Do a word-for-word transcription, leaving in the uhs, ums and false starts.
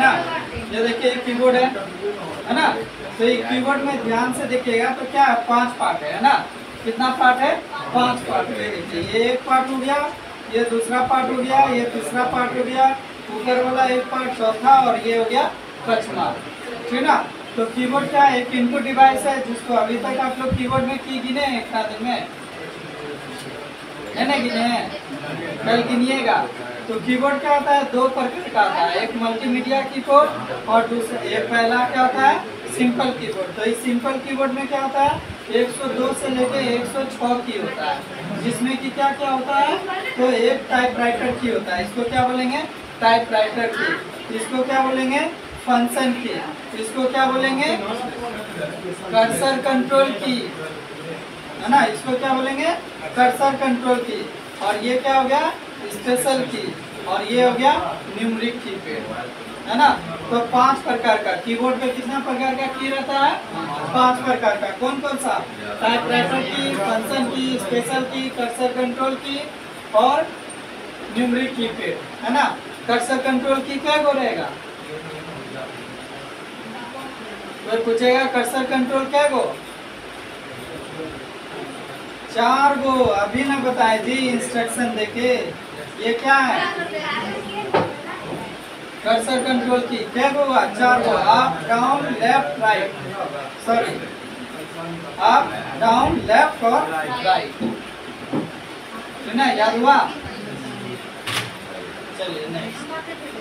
ना। ये देखिए कीबोर्ड है है ना। तो ये कीबोर्ड में ध्यान से देखिएगा तो क्या है, पांच पार्ट है ना। कितना पार्ट है, पांच पार्ट है। देखिए ये एक पार्ट हो गया, ये दूसरा पार्ट हो गया, ये तीसरा पार्ट हो गया, ऊपर वाला एक पार्ट चौथा, और ये हो गया पांचवा, ठीक ना। तो कीबोर्ड क्या है, एक इनपुट डिवाइस है जिसको अभी तक आप लोग कीबोर्ड में की गिने हैं एक दिन में, है ना गिने हैं, कल गिनिएगा। तो कीबोर्ड क्या होता है, दो प्रकार का आता है, एक मल्टीमीडिया कीबोर्ड और दूसरा एक पहला क्या होता है, सिंपल कीबोर्ड। तो इस सिंपल कीबोर्ड में क्या होता है, एक सौ दो से लेके एक सौ छह की होता है, जिसमें कि क्या क्या होता है, तो एक टाइपराइटर की होता है, इसको क्या बोलेंगे, टाइपराइटर की। इसको क्या बोलेंगे, फंक्शन की। इसको क्या बोलेंगे, कर्सर कंट्रोल की, है ना। इसको क्या बोलेंगे, कर्सर कंट्रोल की। और ये क्या हो गया, स्पेशल की। और ये हो गया न्यूमेरिक कीपैड, है ना। तो पांच प्रकार का कीबोर्ड पे कितना प्रकार का की रहता है, पांच प्रकार का। कौन कौन सा, टाइपराइटर की, फंक्शन की, स्पेशल की, कर्सर कंट्रोल की और न्यूमेरिक कीपैड, है ना। कर्सर कंट्रोल की क्या गो रहेगा, तो पूछेगा कर्सर कंट्रोल क्या गो, चार गो। अभी ना बताए जी इंस्ट्रक्शन देके, ये क्या है, कर्सर कंट्रोल की क्या गो, चार गो, up down left right, sorry up down left और राइट, है ना, याद हुआ। चलिए नेक्स्ट।